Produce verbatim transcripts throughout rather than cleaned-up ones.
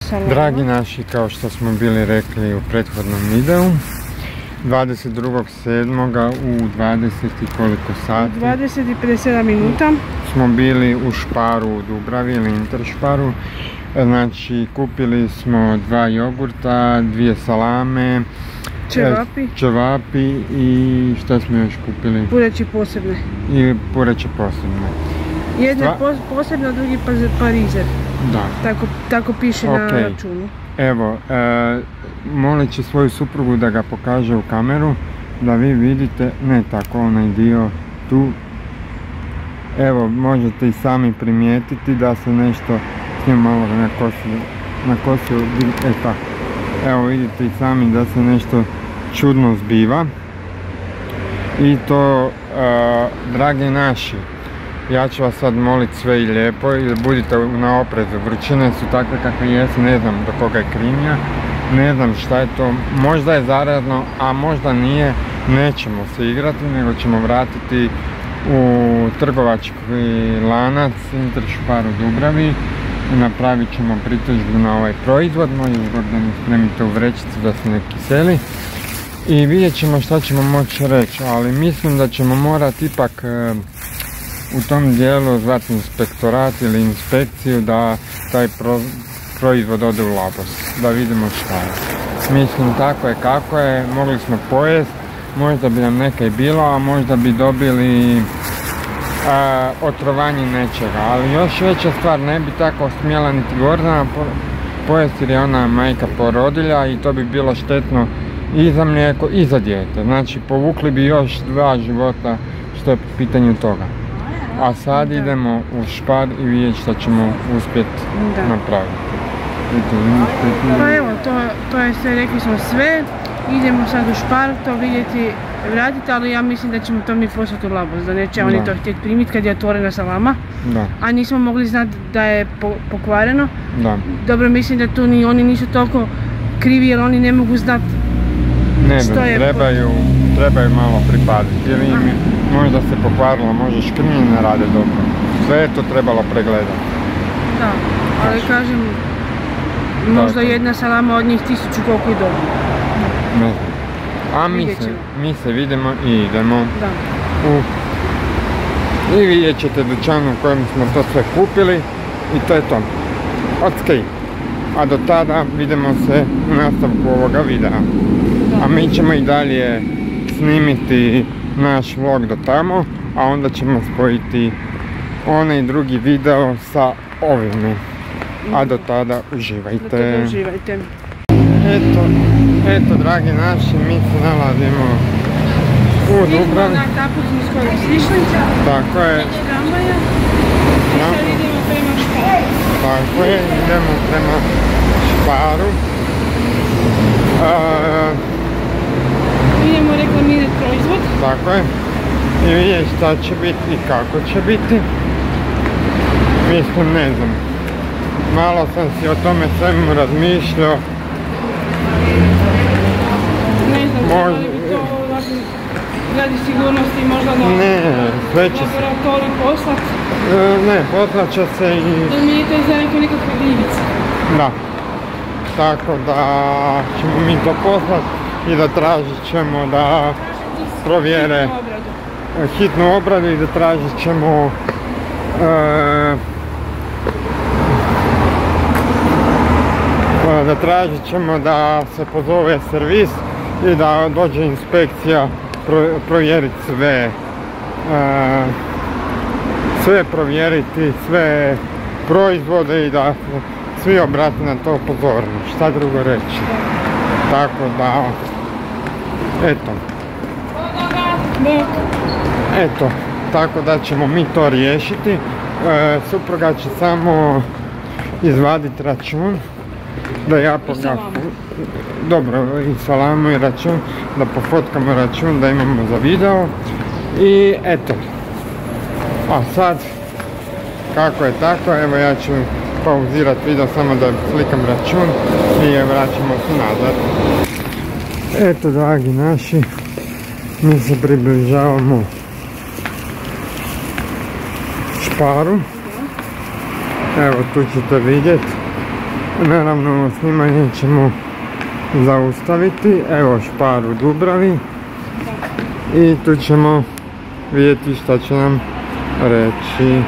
Dragi naši, kao što smo bili rekli u prethodnom videu, dvadeset drugog sedmog u dvadeset i koliko sati? dvadeset i pedeset sedam minuta. Smo bili u Sparu u Dubravi ili Intersparu. Znači, kupili smo dva jogurta, dvije salame, Ćevapi. Ćevapi i što smo još kupili? Pureći posebne. I pureći posebne. Jedna Stva... posebna, drugi parizer. Da. Tako, tako piše okay. Na računu. Evo, e, molit ću svoju suprugu da ga pokaže u kameru, da vi vidite, ne tako onaj dio tu. Evo, možete i sami primijetiti da se nešto s njim malo na kosu, na kosu, e tako. Evo, vidite i sami da se nešto čudno zbiva. I to, e, dragi naši, ja ću vas sad molit sve i lijepo i budite na oprezu, vrućine su takve kakve jesu, ne znam do koga je krivnja, ne znam šta je to, možda je zarazno, a možda nije, nećemo se igrati, nego ćemo vratiti u trgovački lanac Interspar u Dubravi, napravit ćemo pritužbu na ovaj proizvod, možda da mi spremite u vrećicu da se ne kiseli i vidjet ćemo šta ćemo moći reći, ali mislim da ćemo morati ipak u tom dijelu zvati inspektorat ili inspekciju da taj pro, proizvod ode u labos, da vidimo šta je. Mislim, tako je kako je, mogli smo pojest, možda bi nam neke bilo, a možda bi dobili a, otrovanje nečega, ali još veća stvar, ne bi tako smjela niti Gordana pojesti jer je ona majka porodilja i to bi bilo štetno i za mlijeko i za dijete, znači povukli bi još dva života što je po pitanju toga. A sad idemo u Spar i vidjeti što ćemo uspjeti napraviti. Pa evo, to, to je sve, rekli smo sve. Idemo sad u Spar to vidjeti, vratiti, ali ja mislim da ćemo to mi poslati u labos, da neće oni to htjeti primiti kad je otvorena salama. Da. A nismo mogli znati da je po, pokvareno. Da. Dobro, mislim da tu ni oni nisu toliko krivi jer oni ne mogu znati što je. Trebaju, trebaju malo pripaziti jer im možda se pokvarilo, možda škrnje ne rade dobro. Sve je to trebalo pregledati. Da, ali kažem, možda jedna salama od njih tisuću koliko je dobro. Ne znam. A mi se, mi se vidimo i idemo. Da. U... I vidjet ćete dućan u kojem smo to sve kupili i to je to. Ok. A do tada vidimo se u nastavku ovoga videa. Da. A mi ćemo i dalje snimiti naš vlog do tamo, a onda ćemo spojiti onaj drugi video sa ovime. A do tada uživajte. Do tada uživajte. Eto, eto dragi naši, mi se nalazimo u Dubravi. Na Tapuzniskoj Slišnica. Tako je. Tramvaja. I sad idemo prema Sparu. Tako je, idemo prema Sparu. A, idemo reklamirati proizvod. Tako je. I vidjeti šta će biti i kako će biti. Mislim, ne znam. Malo sam si o tome svemu razmišljao. Ne znam, trebali bi to radi sigurnosti možda na laboratorij poslat. Ne, poslat će se i... Da mi je to za neke nekakve gljivice. Da. Tako da ćemo mi to poslat i da tražit ćemo da provjere hitnu obradu i da tražit ćemo da tražit ćemo da se pozove servis i da dođe inspekcija provjeriti sve sve provjeriti, sve proizvode i da svi obrati na to pozornost, šta drugo reći. Tako da, eto. Eto, tako da ćemo mi to riješiti. E, supruga će samo izvaditi račun, da ja pogledam. Dobro, i salamu i račun, da pofotkamo račun, da imamo za video. I eto. A sad, kako je tako, evo ja ću pauzirati video samo da slikam račun i vraćamo se nazad. Eto, dragi naši, mi se približavamo Sparu. Evo, tu ćete vidjeti Naravno, snimanje ćemo zaustaviti. Evo Spar u Dubravi. I tu ćemo vidjeti šta će nam reći.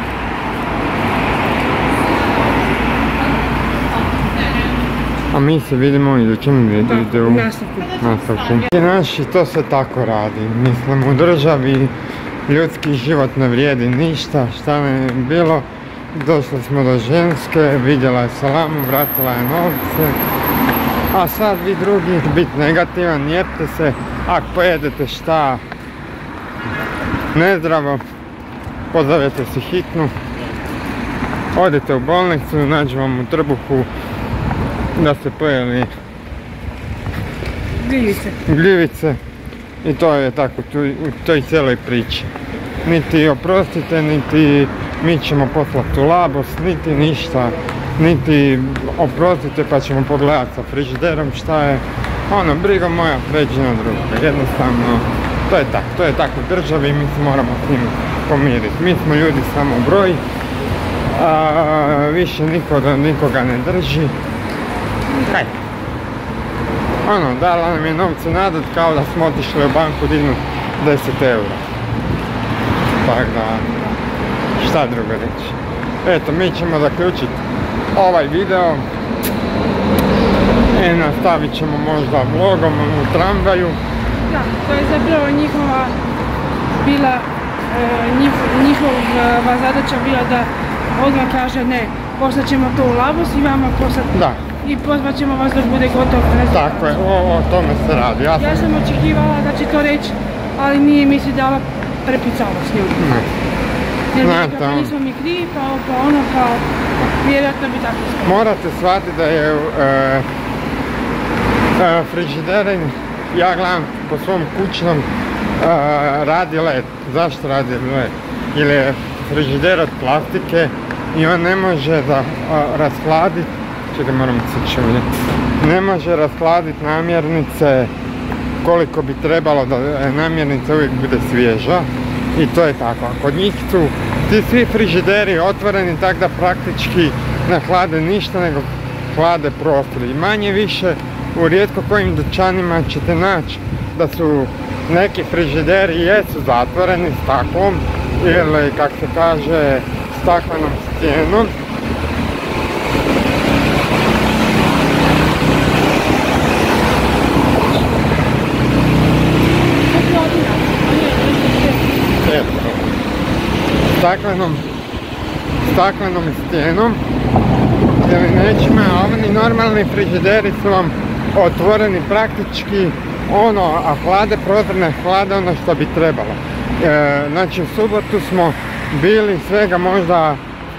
A mi se vidimo u idućem videu. Nastavku. I naši to se tako radi. Mislim, u državi ljudski život ne vrijedi ništa, šta ne bilo. Došli smo do ženske, vidjela je salamu, vratila je novce. A sad vi drugi, biti negativan, jepte se, ako pojedete šta nezdravo, pozovete si hitnu, odete u bolnicu, nađu vam u trbuhu da ste pojeli gljivice. gljivice i to je tako u toj cijeloj priči. Niti oprostite, niti mi ćemo poslati u Labos, niti ništa, niti oprostite pa ćemo pogledati sa frižiderom šta je. Ono, briga moja, pređi na drugo. Jednostavno, to je tako, to je tako u državi i mi se moramo s njim pomiriti. Mi smo ljudi samo broj, a više niko da nikoga ne drži. Kaj? Ono, dala nam je novce nadat kao da smo otišli u banku dignuti deset eura. Tako da, šta drugo reći. Eto, mi ćemo zaključiti ovaj video. I nastavit ćemo možda vlogom u tramvaju. Da, to je zapravo njihova bila, njihova zadaća bila da odmah kaže ne, poslat ćemo to u Labos i vama poslat. Da. I pozvat ćemo vas dok bude gotovo. Tako je, o tome se radi. Ja sam očekivala da će to reći, ali nije mi se dala prepicala s njom. Ne. Jer nekako nismo mi krivi, pa ono, pa vjerojatno bi tako spalo. Morate shvatiti da je frižider, ja gledam po svom kućnom, radi led. Zašto radi led? Jer je frižider od plastike i on ne može rashladiti, čekaj moram se čuti, ne može rashladiti namirnice koliko bi trebalo da namirnica uvijek bude svježa. I to je tako, a kod njih su ti svi frižideri otvoreni tako da praktički ne hlade ništa nego hlade prostor. I manje više u rijetko kojim dućanima ćete naći da su neki frižideri jesu zatvoreni staklom ili kak se kaže staklenom stijenom. Staklenom, staklenom stijenom ili nečime, a oni normalni frižideri su vam otvoreni praktički ono, a hlade prozor ne hlade ono što bi trebalo. E, znači u subotu smo bili svega možda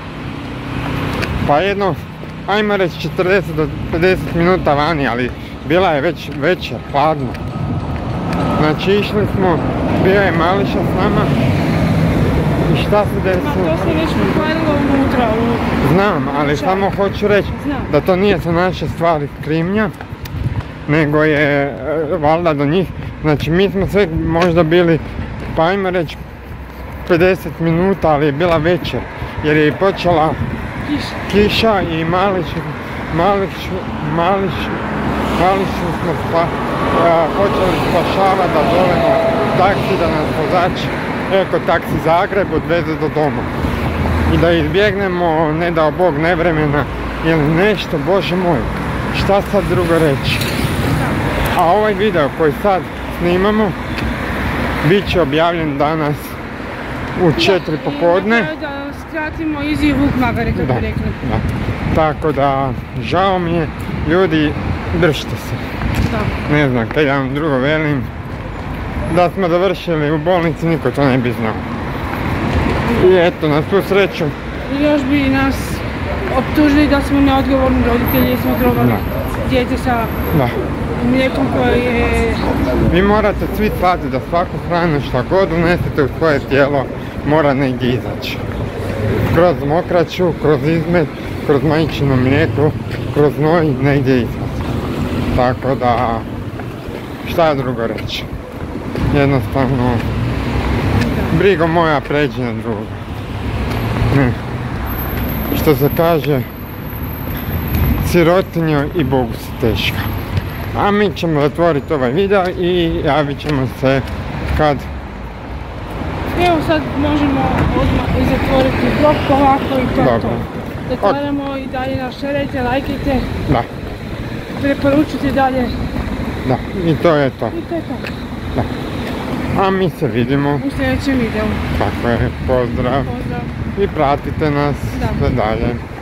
pa jedno, ajmo reći četrdeset do pedeset minuta vani, ali bila je već večer, hladno. Znači išli smo, bio je Mališa s nama. I šta se desilo? Ma to se već pokvarilo unutra. Znam, ali samo hoću reći da to nije sa naše stvari krivnja, nego je valjda do njih. Znači mi smo sve možda bili, pa ajmo reći pedeset minuta, ali je bila večer. Jer je počela kiša i Mališu, Mališu, Mališu, Mališu smo spa, počeli spašavati da zovemo taksi da nas vozač Eko taksi Zagreb odveze do doma. I da izbjegnemo, ne dao Bog, nevremena ili nešto, Bože moj, šta sad drugo reći. A ovaj video koji sad snimamo bit će objavljen danas u četiri popodne. Da skratimo Izi Vuk Magare, kako bi rekli. Da. Tako da, žao mi je, ljudi, držite se. Da. Ne znam, kaj ja vam drugo velim. Da smo završili u bolnici, niko to ne bi znao. I eto, na svu sreću. Još bi nas optužili da smo neodgovorni roditelji jer smo trovali djece sa mlijekom koje je... Vi morate svi shvatiti da svaku hranu šta god unesete u svoje tijelo mora negdje izaći. Kroz mokraću, kroz izmet, kroz majčino mlijeko, kroz znoj, negdje izaći. Tako da, šta drugo reći. Jednostavno, brigo moja pređi na drugo. Ne. Što se kaže, sirotinjoj i Bogu si teška. A mi ćemo zatvoriti ovaj video i javit ćemo se kad... Evo sad možemo odmah i zatvoriti blog ovako i to je to. Zatvaramo i dalje nas šerajte, lajkajte. Da. Preporučite dalje. Da, i to je to. I to je to. Da. A mi se vidimo u sljedećem videu. Tako je, pozdrav. Pozdrav. I pratite nas sve dalje.